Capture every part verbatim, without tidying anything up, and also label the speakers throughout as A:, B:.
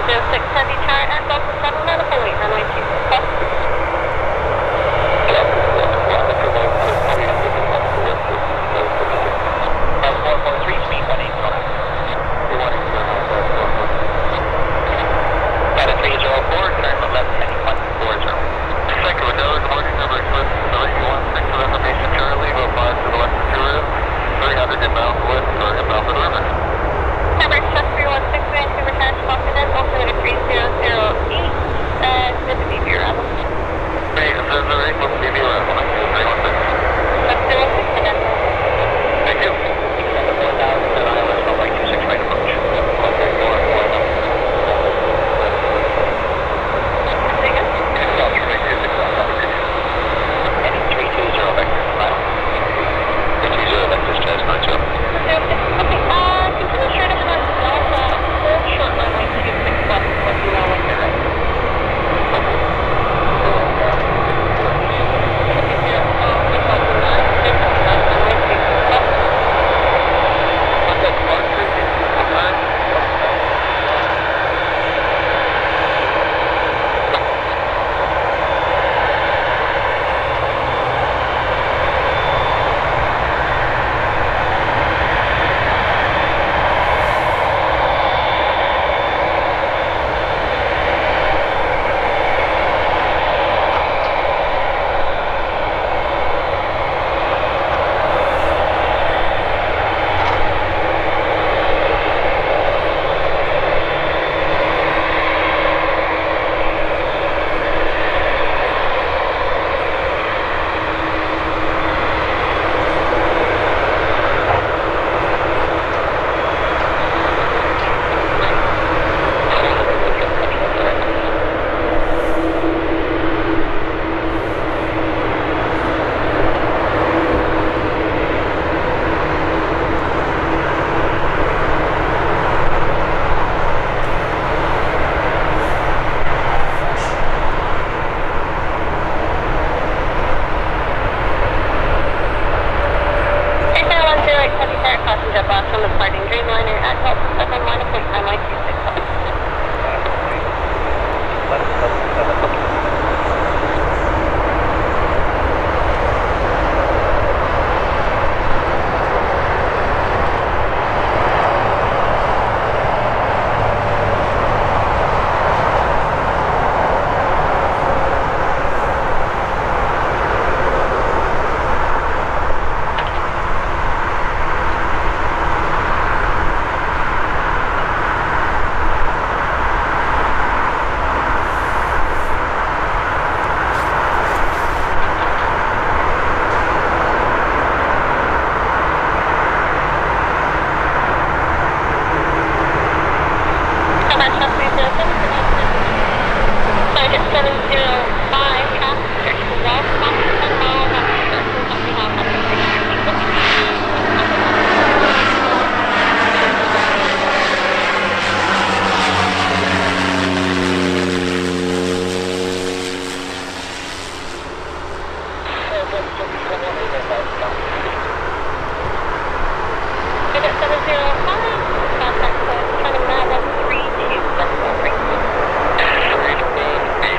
A: zero six Sunday Tower at Delta seven nine oh eight, runway two six. four four three, speed one eight five. Got a three zero four, turn left heading one four zero.
B: Second window, good morning, number Swift three one six with information Charlie, go five to the west of two room, three hundred inbound west or inbound to the river.
A: Number Swift three one six, Vancouver Tower, Confident, altimeter three zero zero eight, uh, with the B B arrival.
B: three zero zero eight, with the B B arrival, thank you, three one six.
A: That's zero six, and then.
B: Thank you.
A: four thousand, and I was runway two six right approach.
B: Okay, go on, go on.
A: From the departing Dreamliner at Delta seven nine oh eight, runway two six.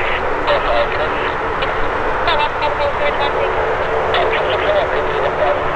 B: Thank you.